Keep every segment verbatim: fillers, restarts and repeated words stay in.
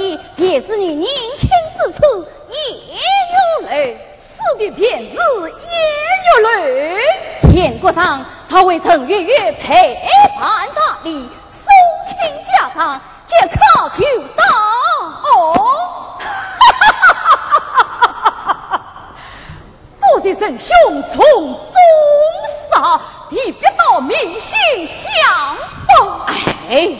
以便是你宁亲之处也有泪， 此地便是也有泪。 天国上他未曾月月陪伴大礼，送亲家常，皆靠就到。 哦，多谢神兄从中杀，替别到民心相报。 哎。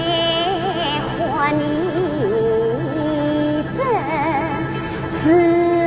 是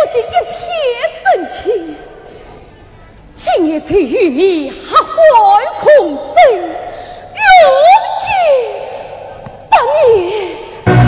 的一片真情。今夜醉与你还怀空醉，永结不灭。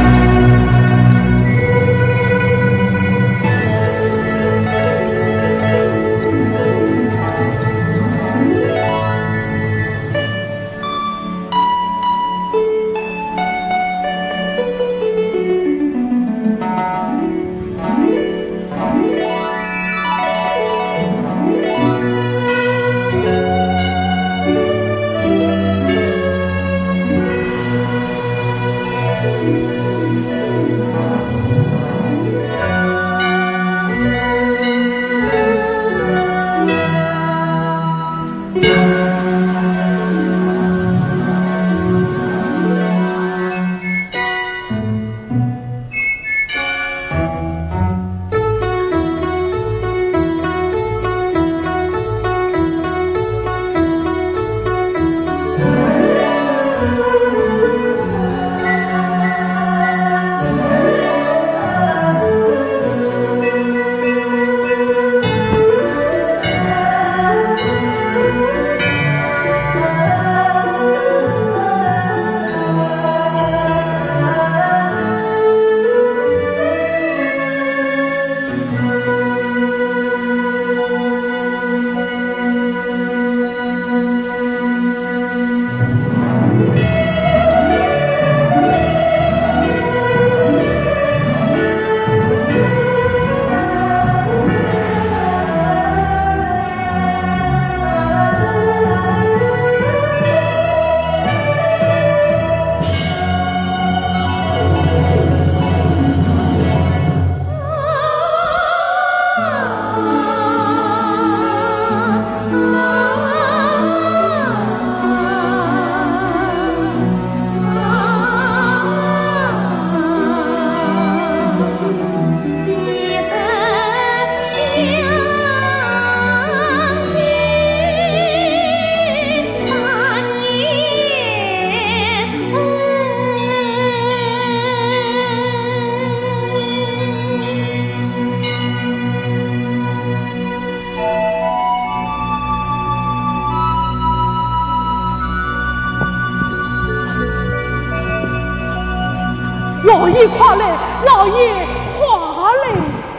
老爷快来，老爷快来！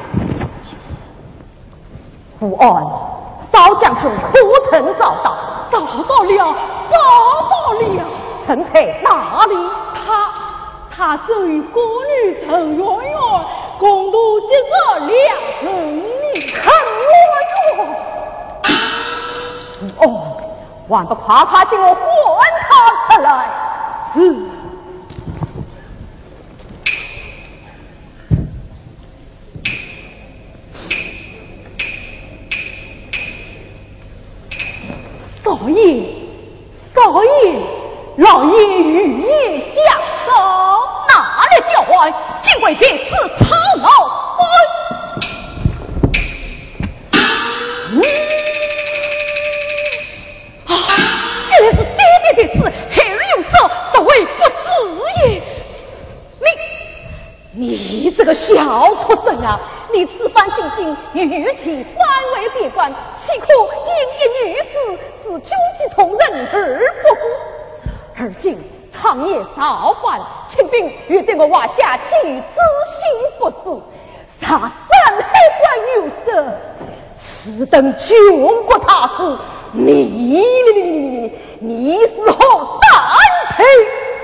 父安，少将军不曾找到， 找到了，找到了！ 陈佩哪里？ 他他正与宫女陈圆圆共度今日两整年。 陈圆圆，父安，还不快快叫我唤他出来！ 是。少爷，少爷，老爷与夜相守， 哪里调换？竟为这次操劳官。 嗯，啊，原来是爹爹这次黑日有色，所谓不知也。 你，你这个小畜生啊！你此番进京，与其三为别官，岂可因一女子自军机从人而不顾？而今长夜烧饭，清兵欲对我瓦下举知心不死，杀三黑官有色，此等穷国大事，你你你你你是何胆配？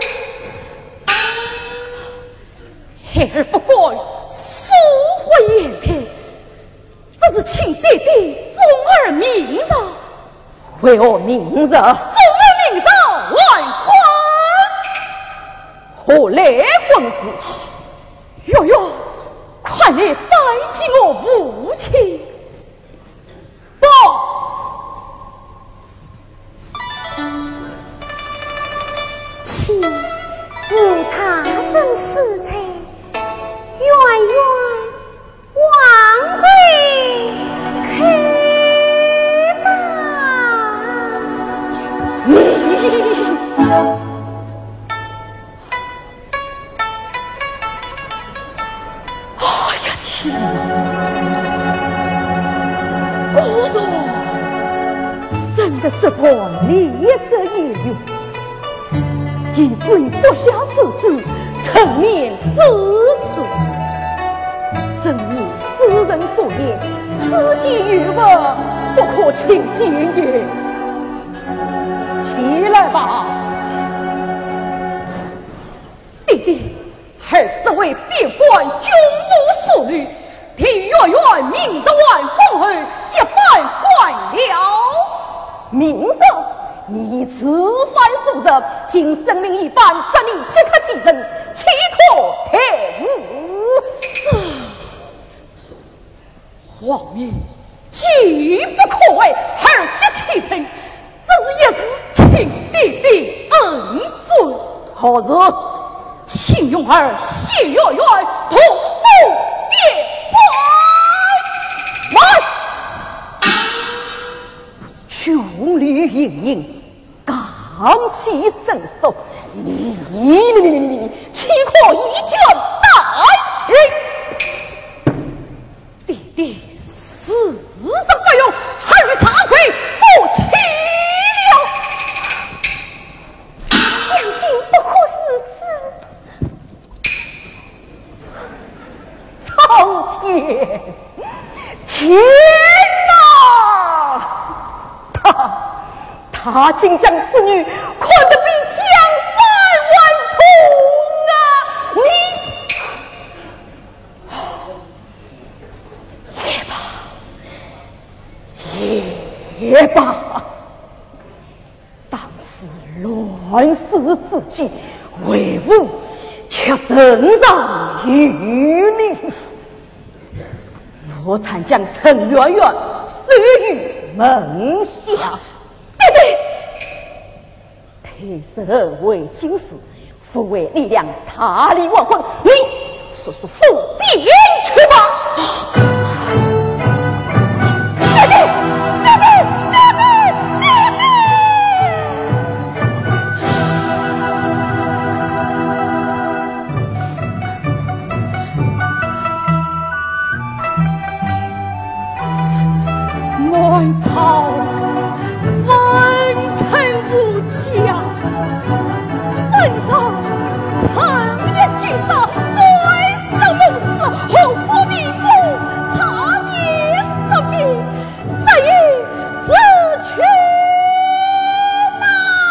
孩儿不过疏忽眼开，这是请爹爹宗儿明饶。 为我明饶， 宗儿明饶，外还何来棍子？ 哟哟，快来拜见我父亲！ 报。 请无他生死财，远远往回开吧。 哎呀天哪！ 这这个烈色也有，以至于不孝之子成面自此，正如诗人所言：“司机于我，不可轻见也。”起来吧， 弟弟，儿是为边关军务所虑，替远远明日万封后，结犯官了。 明日你此番受责，竟生命一般，怎你即刻请人，岂可退伍？ 皇命既不可为，儿即弃身，这也是亲弟弟恩准。 何日？ 请用儿谢月月同赴边关。 来，雄履盈盈，刚气伸手，你你你你你你，岂可一卷带去？ 弟弟死生不用，儿与茶会不齐了。 将军不可死此。 苍天，天哪！他他竟将此女看得比江山万重啊！你也罢，也罢，当时乱世之际，为吾却身上于你。我曾将陈圆圆死于门下， 弟弟，退色为金士，父为力量，他力万魂，你说是复边去吧。弟弟，弟弟，弟弟，弟弟。 外逃分成无家，身上曾一举杀，最生猛死，后果弥补，差点失命，谁以自去呐？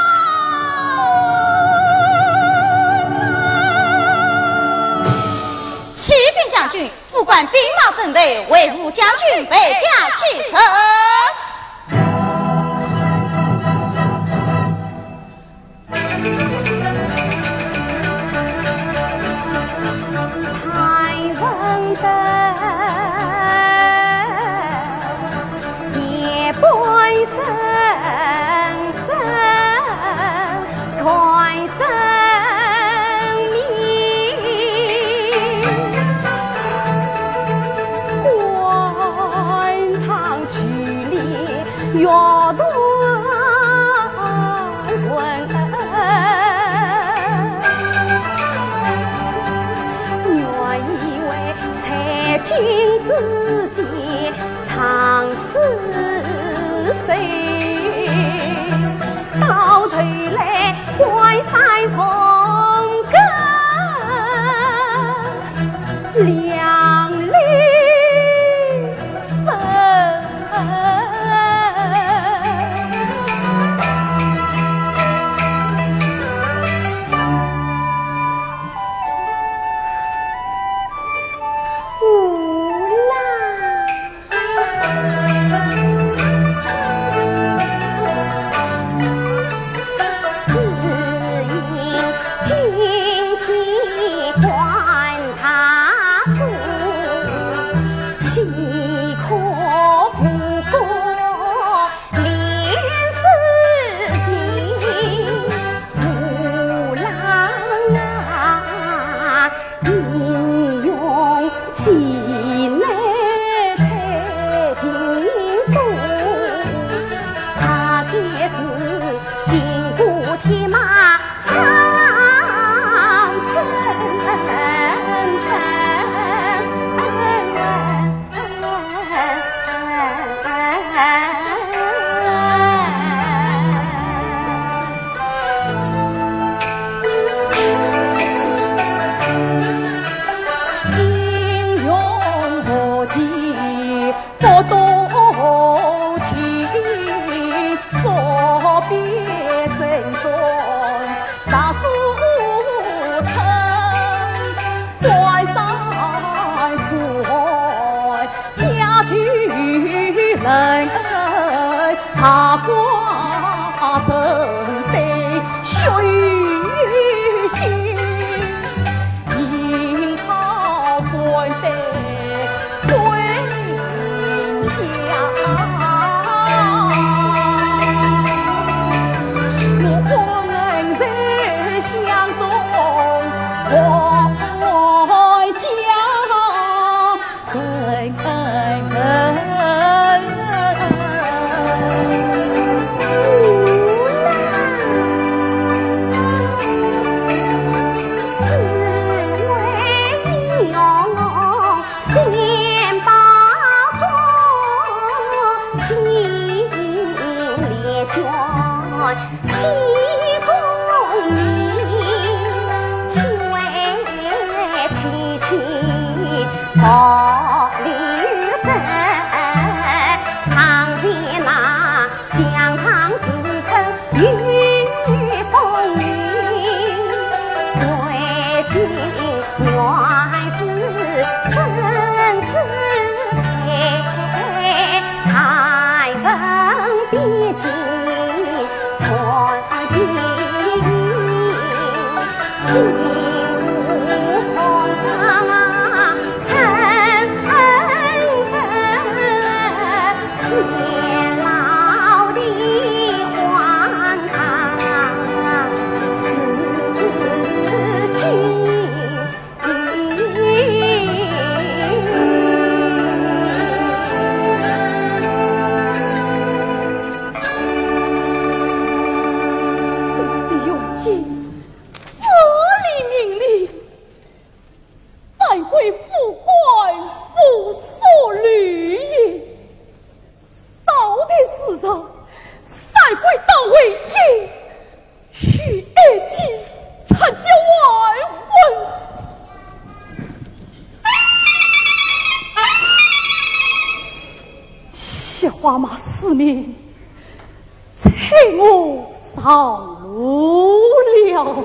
启禀将军，副官兵马阵队为吴将军备驾启程。 君自己常是谁？到头来怪山从根两泪分。 他挂身的血雨心，樱桃关的归乡。我们在乡中怀家人。七功名，七位七七好旅程，上前那江堂自称雨风云，归尽原是生死悲，太分别尽。金红长啊，陈生，天老的欢唱是君。花马四面，催我上路了。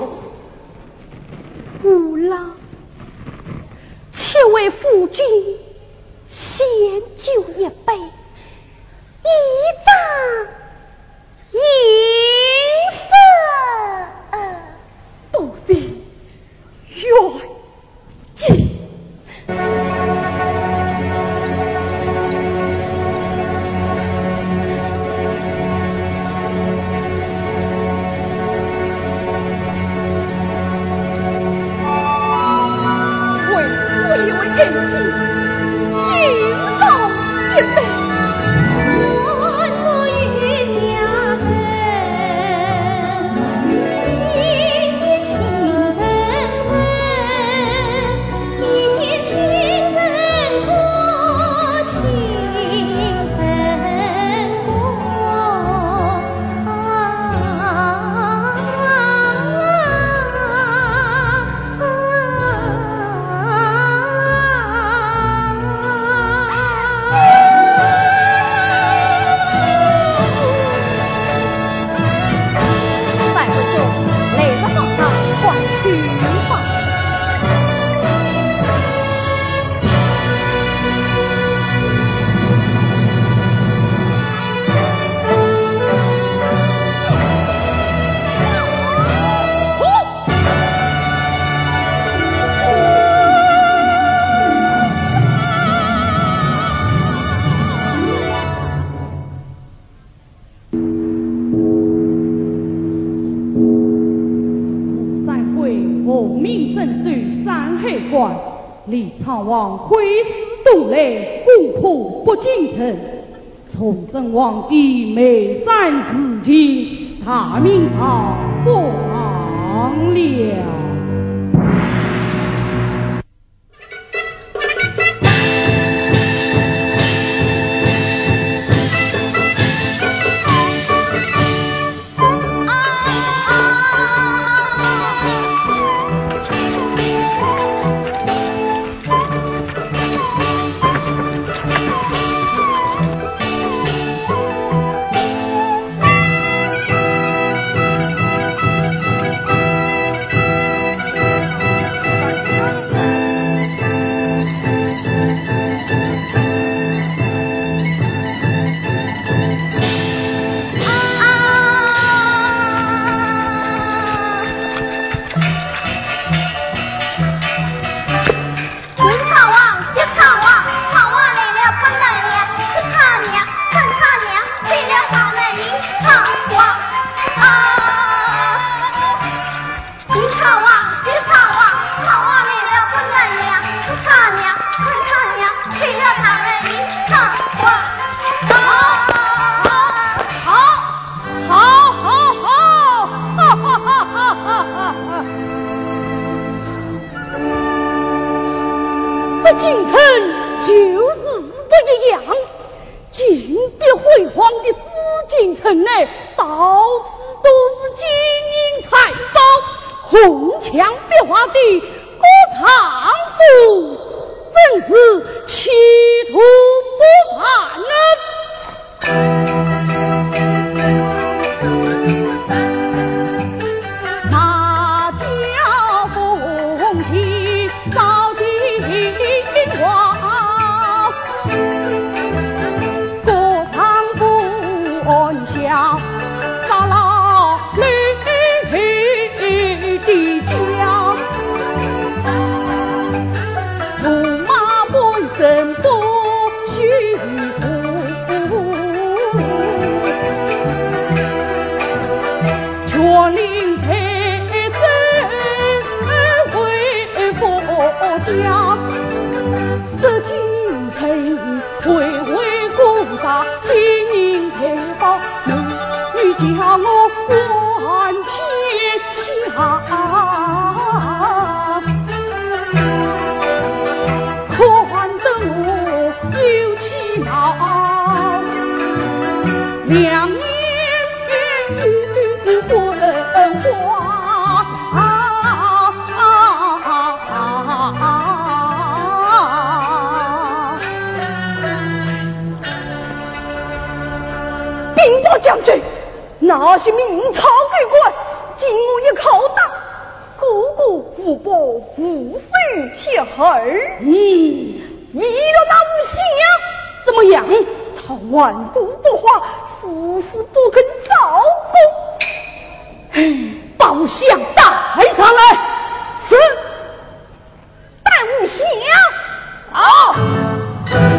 吾郎，且为夫君献酒一杯，以彰营生。多谢远近。人情，敬上一杯。我托于家人，一见情深深，一见情深过，情深过。李昌王挥师东来，攻破北京城。崇祯皇帝眉山事情，大明朝亡了。 就是不一样。金碧辉煌的紫禁城内，到处都是金银财宝，红墙壁画的歌唱赋，真是前途不凡呢。那叫风起扫金花，歌唱赋按下扎拉绿的家，驸马本身不虚浮，全领财神回佛家，这金城回回鼓打金银财宝，美女叫我万千下，看得我有气恼，两眼欲昏花。 禀报将军，那些明朝鬼怪经我一口打，个个福报福寿且儿。 嗯， 为了那无心呀， 怎么样？ 他顽固不化，死死不肯招供。 把五香带上来。 是，带无香走。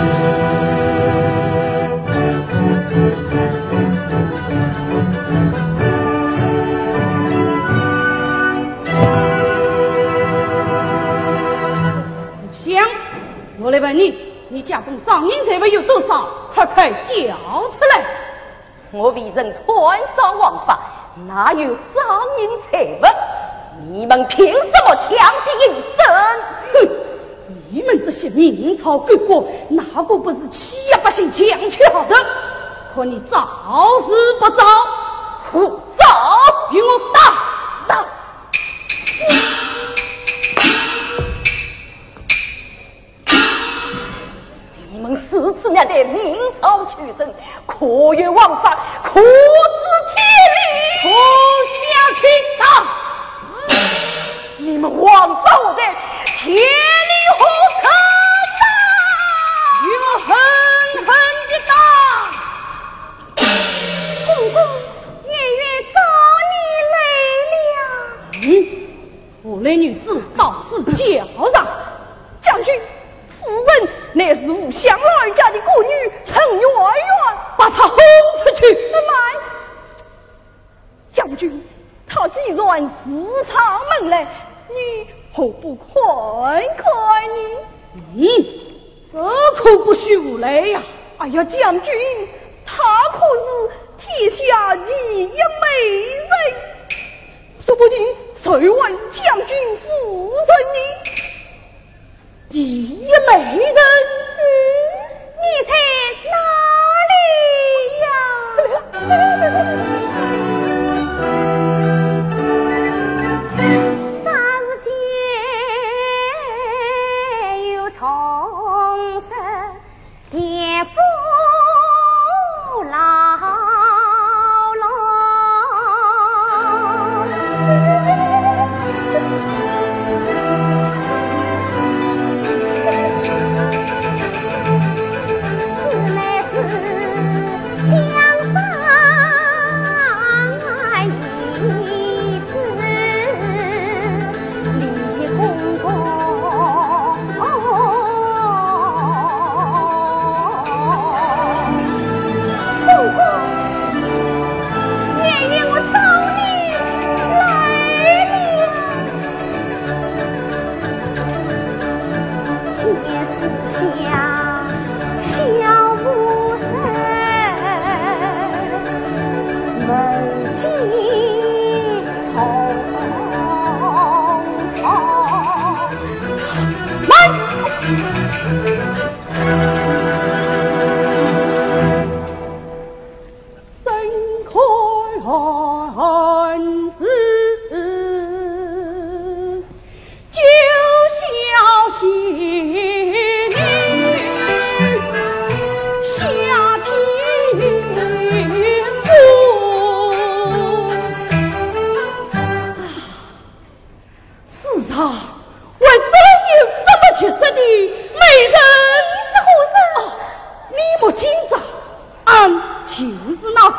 香，我来问你，你家中赃银财物有多少？快快交出来！ 我为人团章枉法，哪有赃银财物？你们凭什么抢敌营生？ 哼！你们这些明朝鬼国，哪个不是欺压百姓、强取好的？可你招是不招？ 不招， 与我打打！ 你们四次两代明朝取胜，可越枉法，可知天理。 脱下去打！ 你们枉法我在天理何成啊！ 与我狠狠的打！ 公公，月月找你来了。 嗯，我那女子到此叫上， 将军，此人乃是吴香老人家的孤女陈圆圆， 把她轰出去！ 慢，将军，他既然私闯门来，你何不快快呢？ 嗯，这可不许无赖呀！ 哎呀，将军，她可是天下第一美人，说不定谁还是将军夫人呢？ 第一美人， 嗯，你在哪里呀？霎时间又重生颠覆牢笼。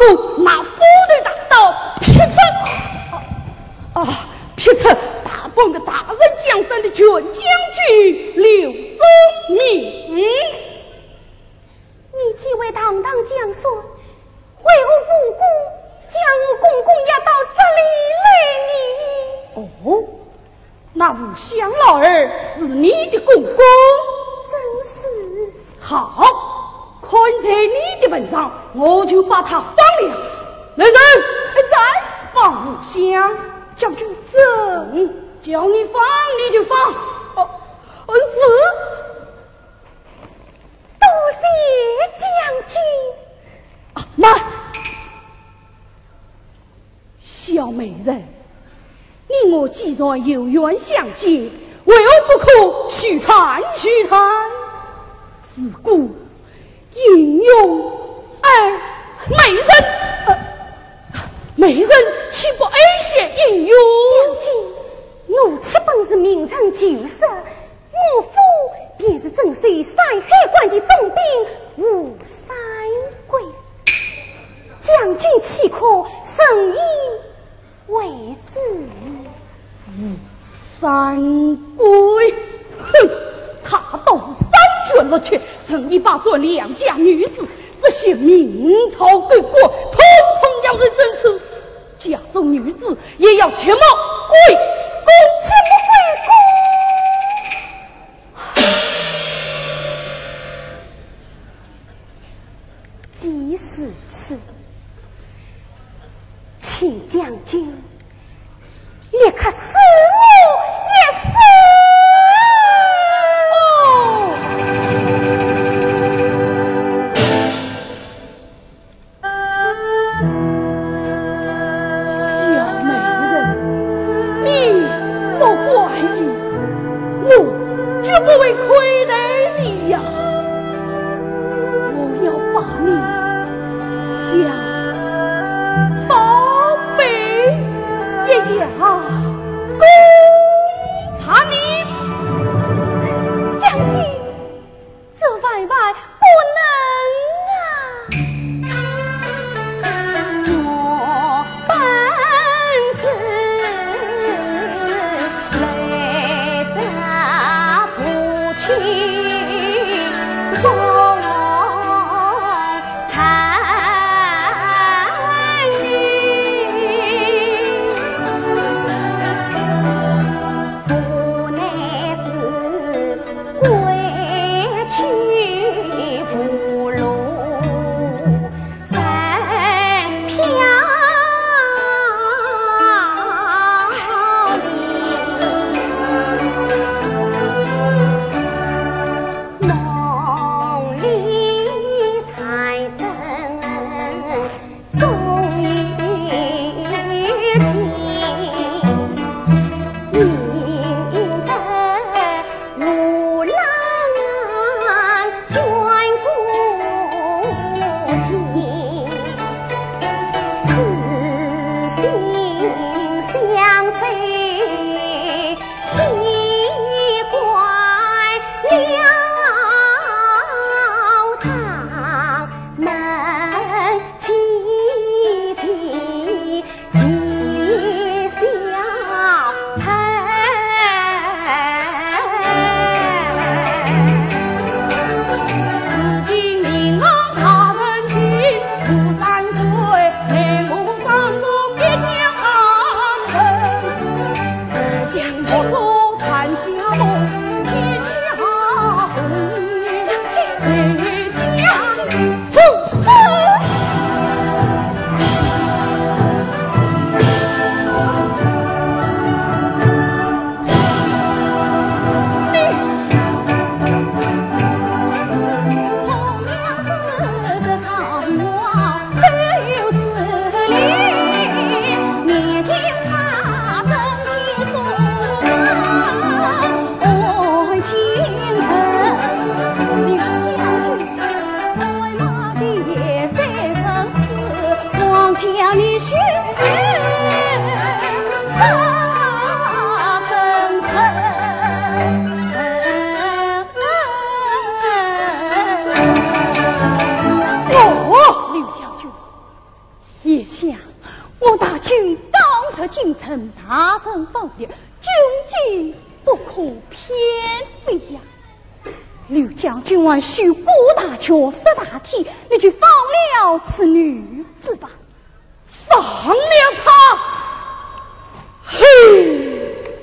过拿斧头大刀劈出啊，劈出大半个大人江山的全将军刘宗明。 你几位堂堂将帅，为何无故将我公公押到这里来呢？ 哦，那吴香老儿是你的公公？ 真是。 好，看在你的份上，我就把他放了。来人，在放吴香，将军走，叫你放你就放。哦，是。 多谢将军。 啊，慢！小美人，你我既然有缘相见，为何不可叙谈叙谈？自古英勇而美人，呃、美人岂不哀羡英勇？ 将军，奴岂本是名臣旧色，我父便是征税山海关的总兵吴三桂。将军岂可深以为之？ 吴三桂，哼，他倒是三卷了去，曾一把做良家女子，这些明朝贵国，统统要人真吃。家中女子也要切莫归公， 切莫归公。即是此，请将军立刻死我一死。 哦，小美人，你莫怪意，我绝不会亏待你呀。我要把你像宝贝一样攻查你。 将军，这外外不能啊！我本是来自不亲公残女，父乃是归去。 臣大声放烈，军纪不可偏废呀！刘将军王须顾大权，识大体，你就放了此女子吧。 放了他，嘿！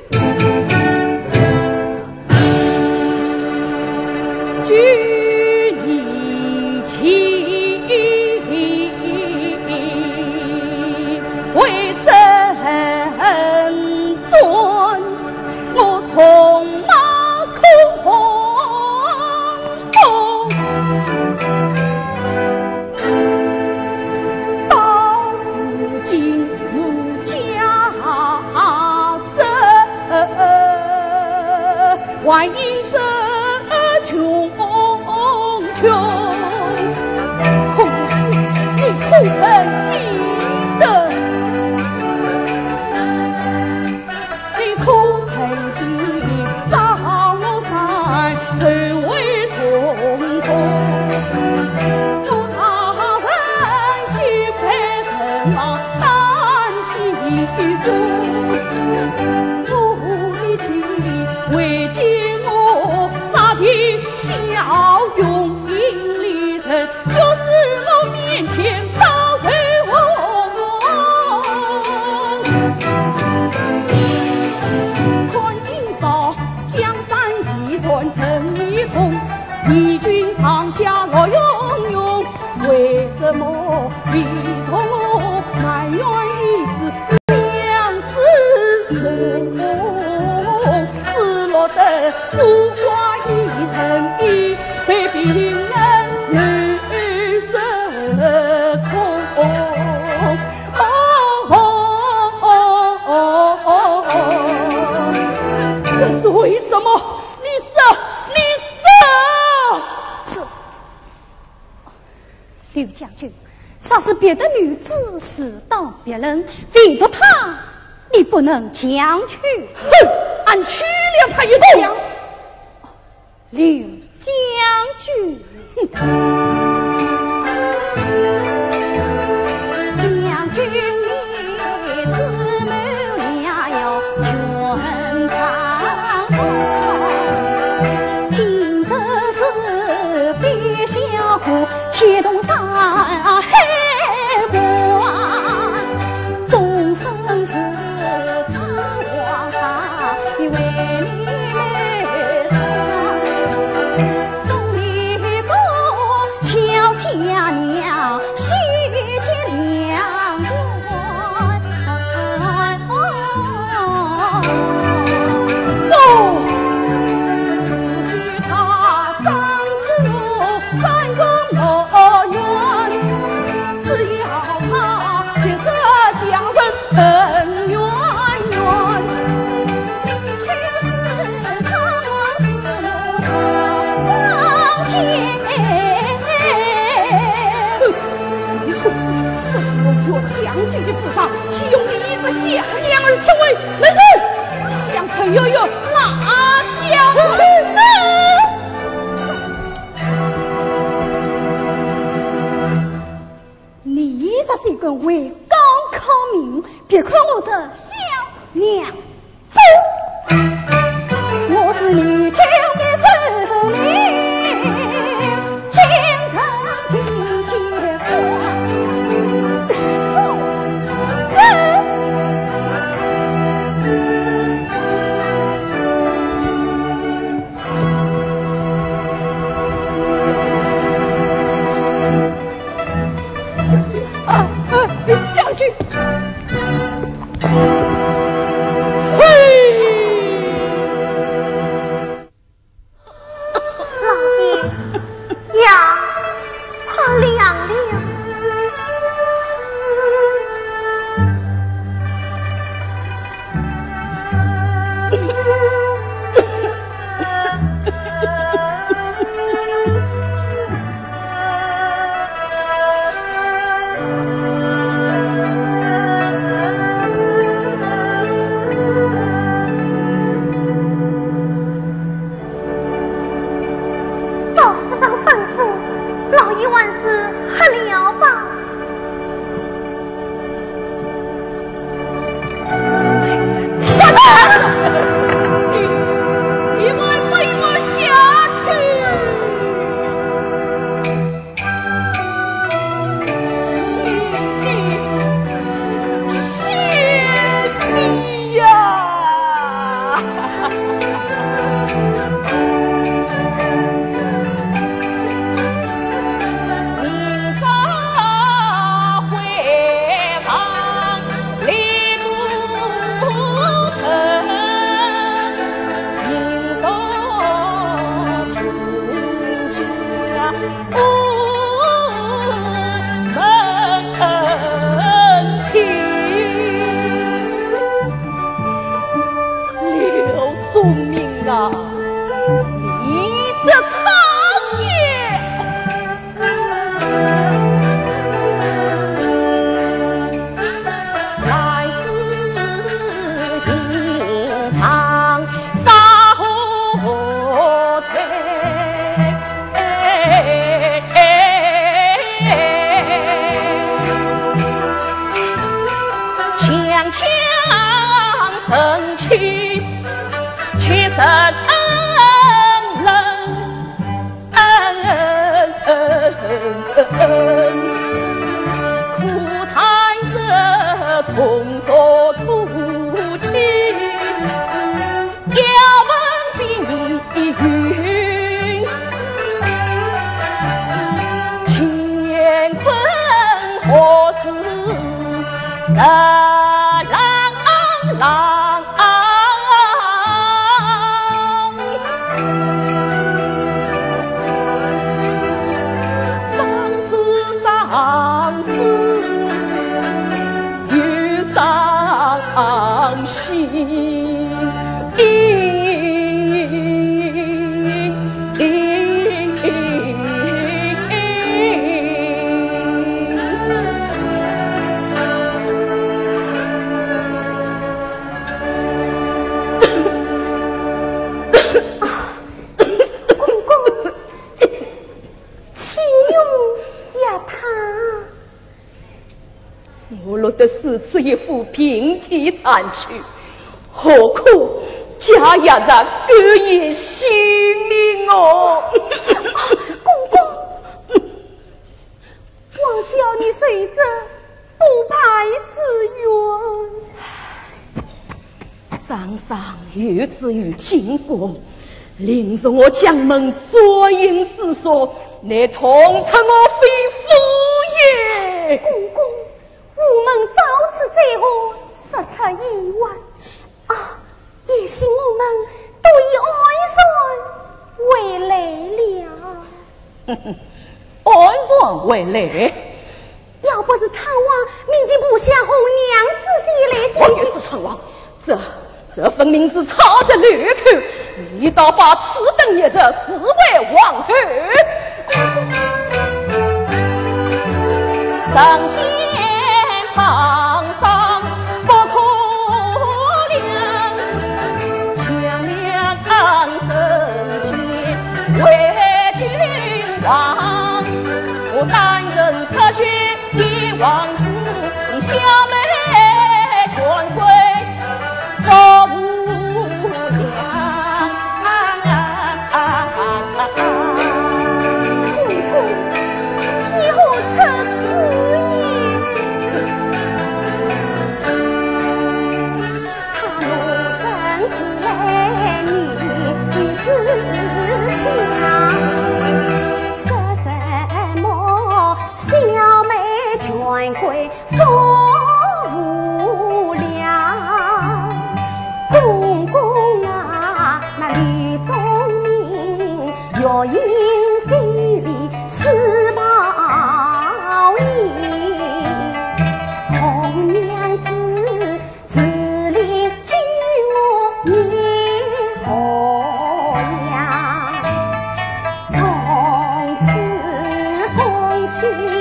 举义气，为朕尊，我从马空从到如今无家室，还因这穷穷，孔子你不曾记得，你可曾记上我山谁为同宗？我大人心配臣王担心主，我的情为见我杀敌骁勇英力人，就是我面前大为我看今朝江山一传成一统，义军上下乐融融，为什么你同我埋怨一时相思痛，只落得孤寡一人一被病人女色空，哦哦哦哦哦哦，这是为什么？你说，你说， 是刘将军，杀死别的女子是当别人，唯独她，你不能将去。 哼，俺娶了她一个。 刘将军，将军你自谋良药全藏好，今日是非小国，铁动山海关，终身是长王法，你为你们送你个俏佳娘，喜结良缘。 哦，不许他上子路，三更乐园，只要他结识江人成圆圆。 你去自长四路上见。 你兔子，这是我做将军的子上，岂用你一个下娘而成为人人？将陈悠悠拿下去！ 你这是一个为刚抗命，别看我这小娘子，我是你救的首领，京城金结官， 啊啊！将军，嘿， 老爷呀，快凉了。少府上吩咐，老爷万事喝了吧。 一副平替残躯，何苦家呀人各也性命哦！ 公公，我叫你随着不派之冤。 张上有之于金光，令着我将门作淫之所，乃痛斥我非夫也。 公公。我们遭此灾祸，实出意外啊！也许我们都以安顺为累了。 安顺为累？ 要不是昌王命其部下红娘仔细来解决， 我就是昌王，这这分明是抄着掠口，你倒把此等业者视为王后。上街。堂上不可量，强梁生前为君王，我单人侧血一王子，你小妹全归所无量。 公公，你何出此言？全归所无量，公公啊，那李宗明若因非礼施报应，红娘子自立救我灭红娘，从此奉行。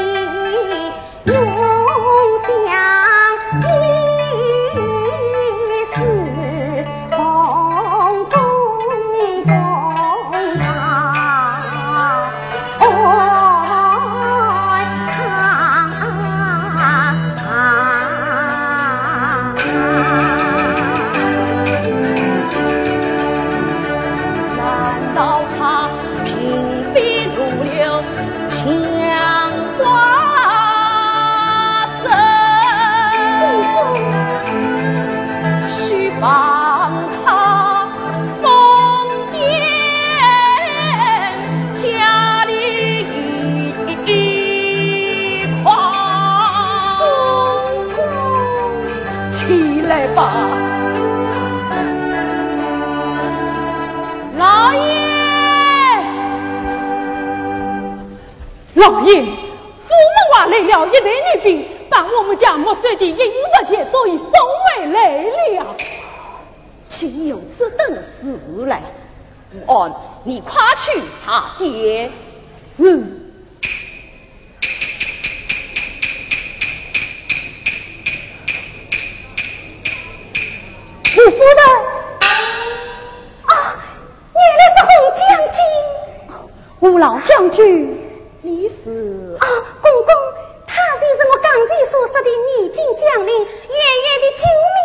平飞如流，强花。 老爷，父母娃来了一代女兵，把我们家没收的一亿块钱都已送回来了。 竟有这等事来！哦，你快去查点。 是。 吴夫人，啊，原来是洪将军。吴老将军， 你是啊，公公，他就是我刚才所说的逆境将领，远远的救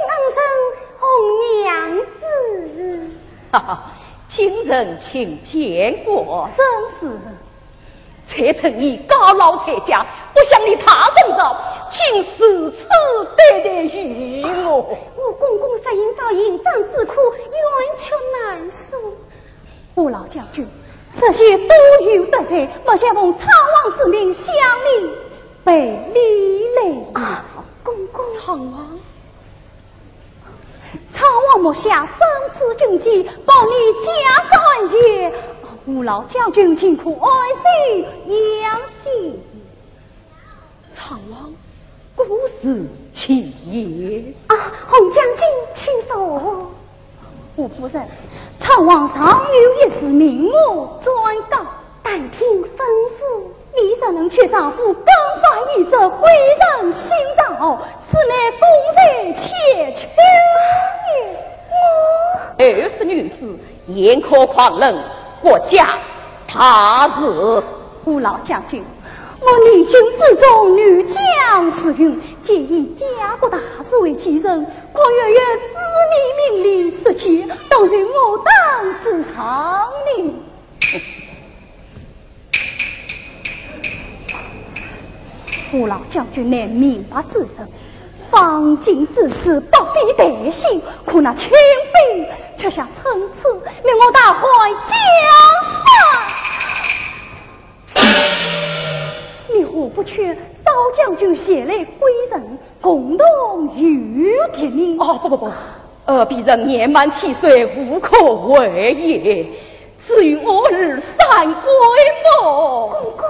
命恩人洪娘子。 哈哈，今人请见过。 真是的， 才曾以高老才家，不想你他人道，竟如此对待于我。 我公公实因遭营长之苦，冤屈难诉。吴老将军，这些都有得罪，莫想奉苍王之命向你赔礼来啊！公公， 苍王， 苍王莫下真知军机，帮你加上恩情。吴老将军，请可爱惜养心。 苍王，故事其也。 啊，洪将军，请说。吴夫人，苍王上有一事命我转告，待听吩咐。你若能劝丈夫更发一则归人心照，此乃公然窃取也。 我二是女子，言可狂人，国家他日。 吴老将军，我立军之中，女将时运，皆以家国大事为己任，况月月子女名利失去，当然我当之常理。吴老将军乃明白之人，方今之事不必担心，可那清兵却想趁此令我大坏江山。你何不劝少将军携来归人，共同御天命？ 哦，不不不，呃，鄙人年满七岁，无可为也。至于我日三归么？ 公公，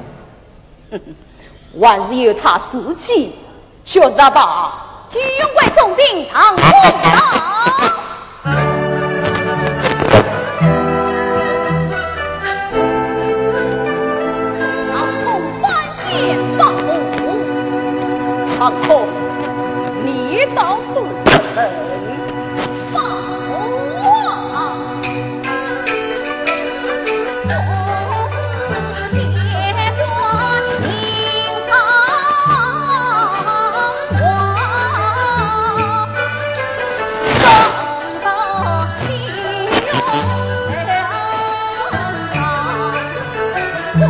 万日有他事迹，确实吧？ 举勇贵重兵唐公道。 唐空，你到此人放我！我是谢官迎苍王，生得喜容良常，归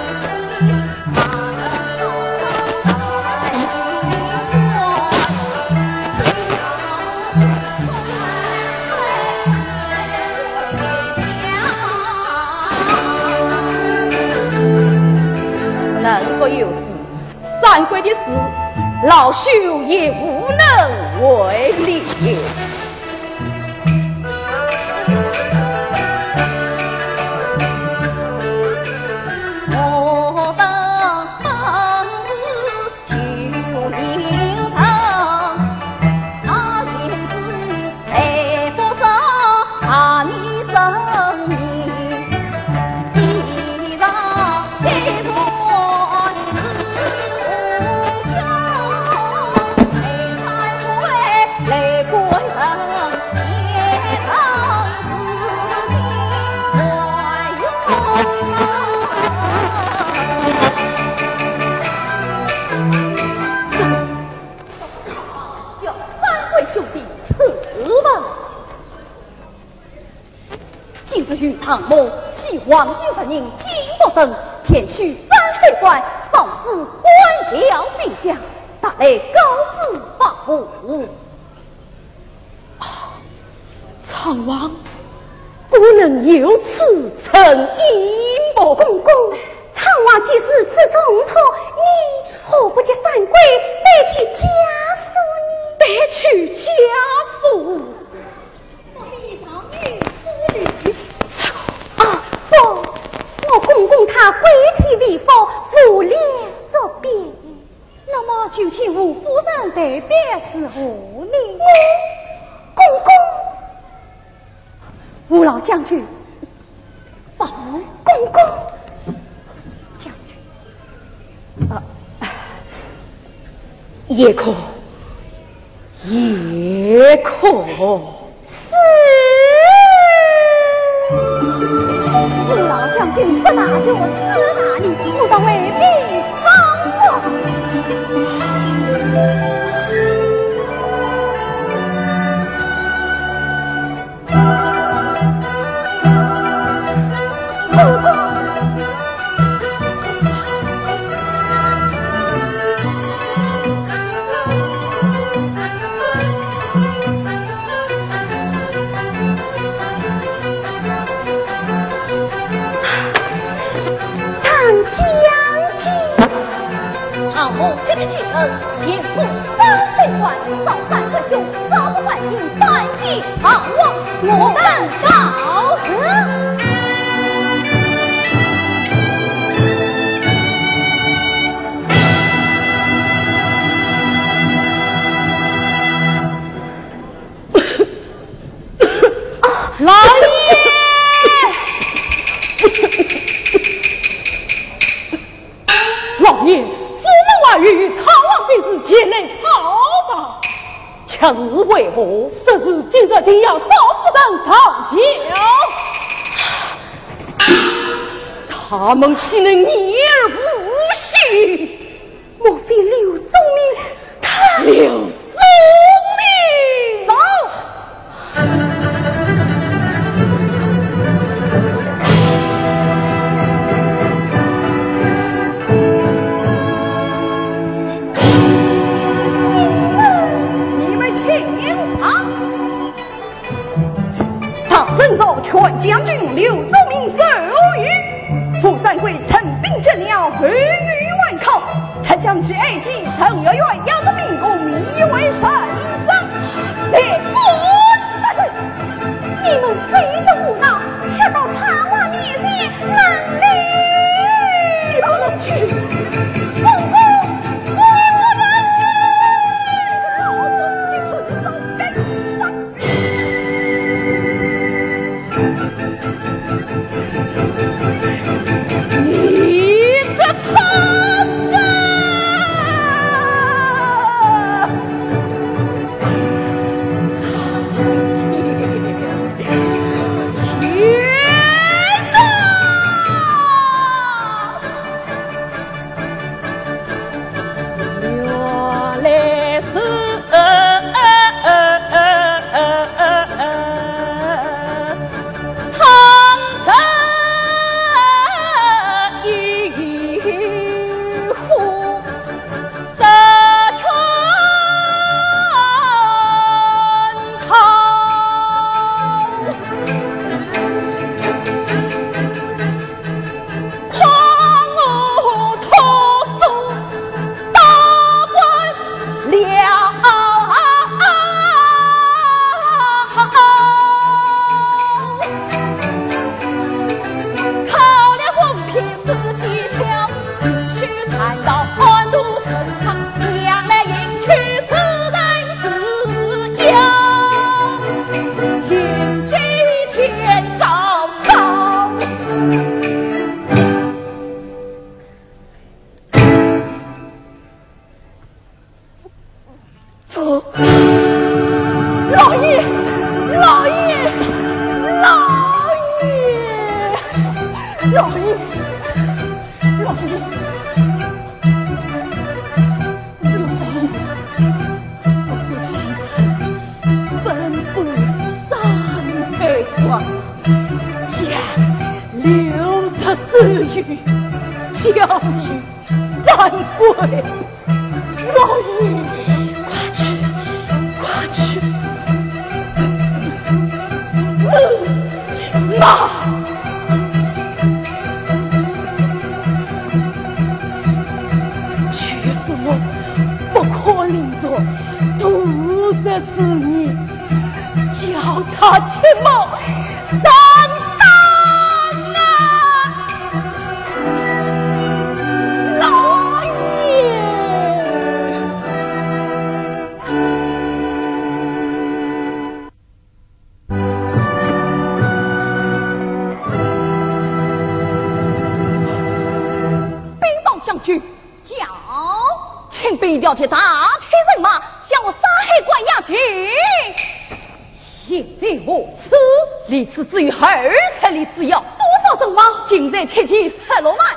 能够有之，三归的事，老朽也无能为力。 我等是救命城，那言之在不上怕你生命，地上一座是无香，雷才会雷归人，结成丝巾外用。叫三位兄弟赐吧。今日与唐某系黄金本营金伯等前去三会关扫视官僚兵将，打来高自报复。 苍王，孤能有此诚意么？ 公公，苍王既是此总统，你何不接三归带去家属呢？ 带去家属。 我礼上与司礼。啊不，我公公他归体为佛，复列作别。那么就请吴夫人代表侍候你。公公，吴老将军，哦，公公，将军， 啊，也可，也可。 是。吴老将军四大脚，四大力，我当为民苍王。公公， 唐某这个妻子，前夫三被关，遭三个兄，遭环境反击苍王，我们告辞。 老爷，老爷，府门外遇，苍王便是前来抄上，恰是为何？这是今日定要少夫人上轿，他们岂能逆而不行？ 莫非刘宗明他刘宗明，走。 全将军刘宗明受谕，傅三桂腾兵征鸟，飞于外考，他将其二计曾要远要的民工迷为三长。谁滚大人？ 你们谁的胡闹？恰到苍王面前难离。 不能去， 公公，我不能去。 老不死的自找该死。 你这苍子！ 去，叫，请兵调去大批人马向我沙海关押去。现在我此离此至于二千里之遥，多少人马尽在铁骑十罗曼。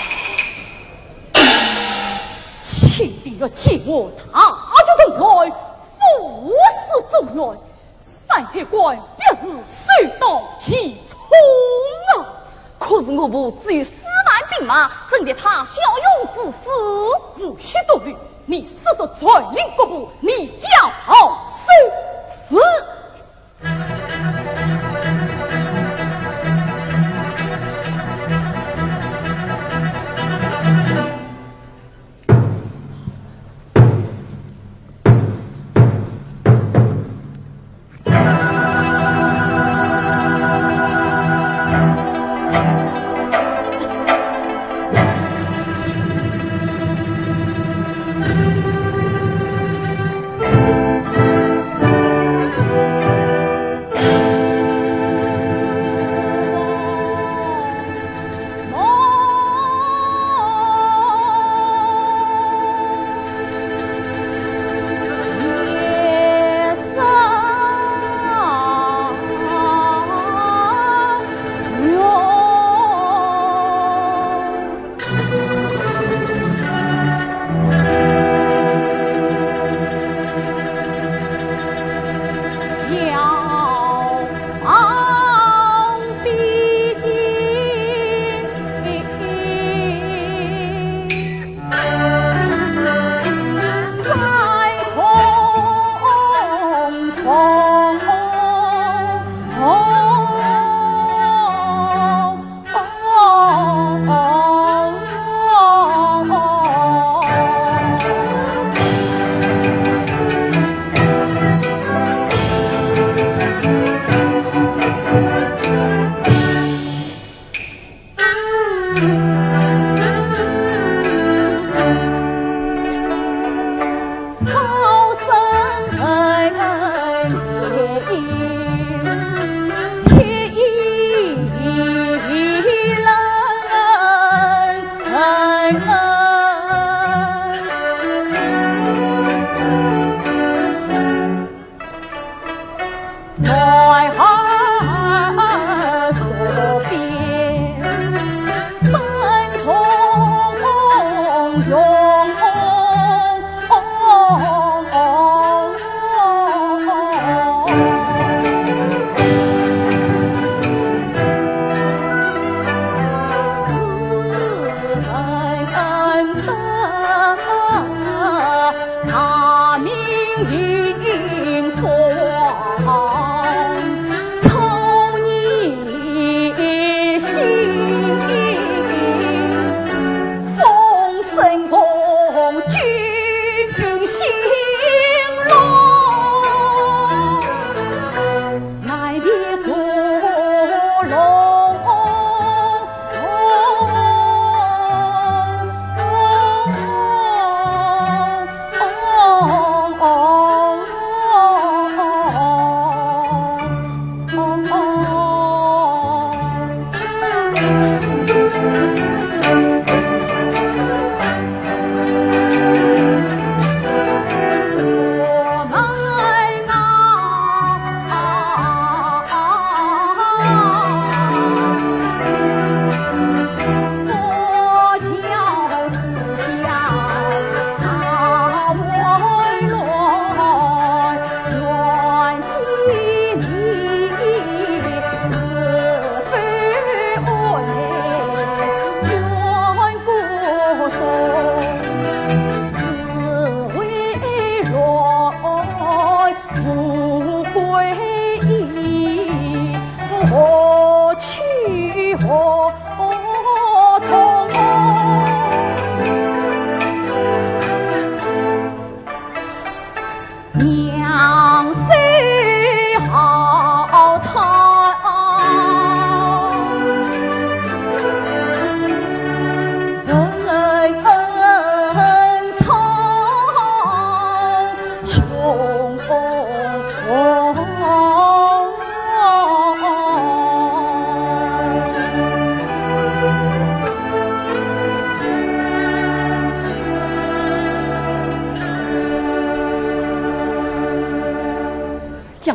请兵要见我大军东来，俯视中原，山海关必是水到其冲啊！可是我部只有四万兵马，怎得他骁勇之师？无需多虑，你速速率领各部，你将好收死。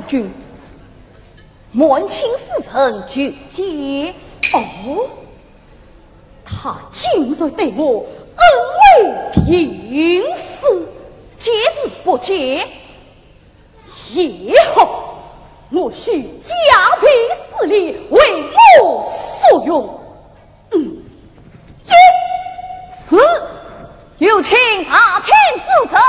军，满清使臣去接。哦，他竟然对我恩威平视， 接是不接？ 以后我需加倍自力，为我所用。嗯，一是有请大清使臣。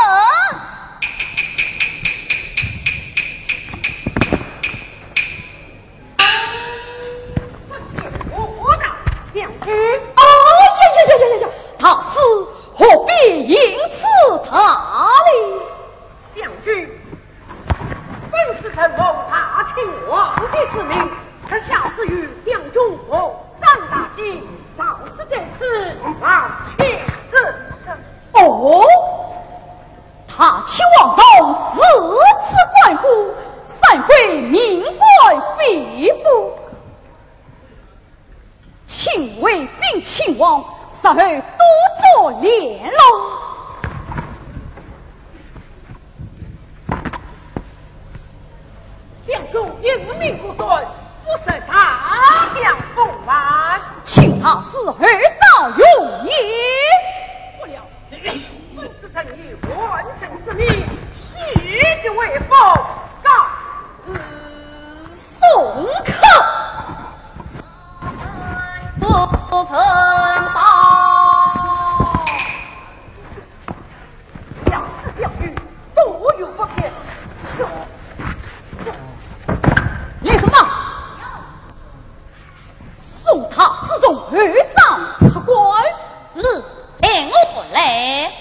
我的将军， 啊呀呀呀呀呀呀！他是何必因此他哩？ 将军，本使臣奉大清皇帝之命，特下旨于江中府三大吉，造是这次往前子。 哦，他请王上四次官府，三回命官肺腑，请为并亲王，稍后多做联络。 将军英明不断，不胜大将风范， 请他是何造用也？ 不料本使臣以完成之命，续即为奉，告辞。 送客。 不曾到， 将士将军多有不偏。 严守道，送他四种二丈察官。 是请我来。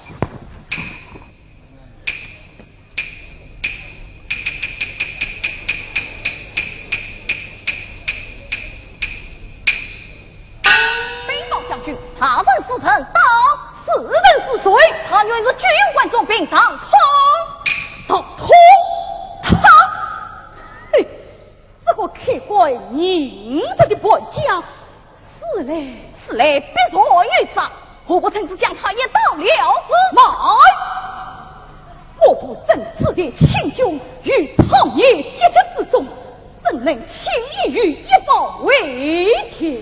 他人使臣到，此人是谁？他原是军官总兵唐通。唐通，他，嘿，这个客官宁着的本将，是嘞， 是嘞，必若于掌，何不趁此将他也到了之？ 来，我不正此的秦军于长夜结节之中，怎能轻易于一方为天？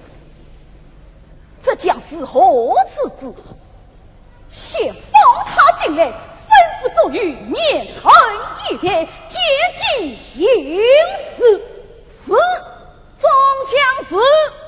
这将是何此之祸？ 先放他进来，吩咐周瑜年成一天，接济营私。 是众将士。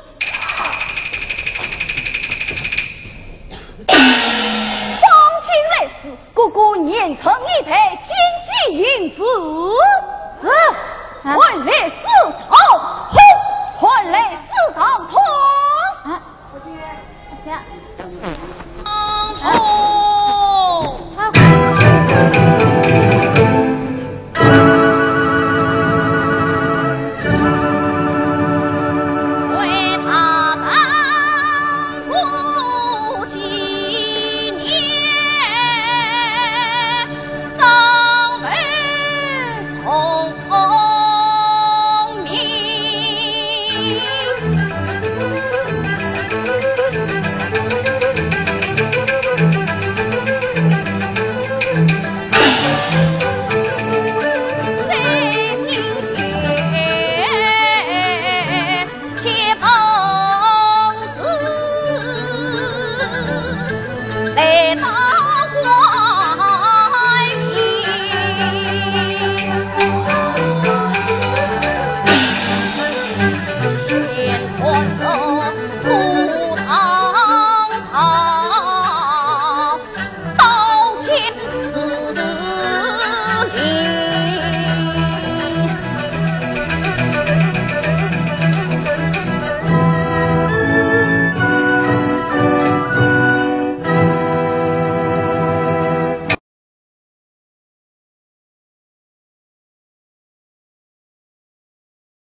方今来时，哥哥年成一天，接济营私。是传来四堂通，传来四堂通。 啊，行。 堂通。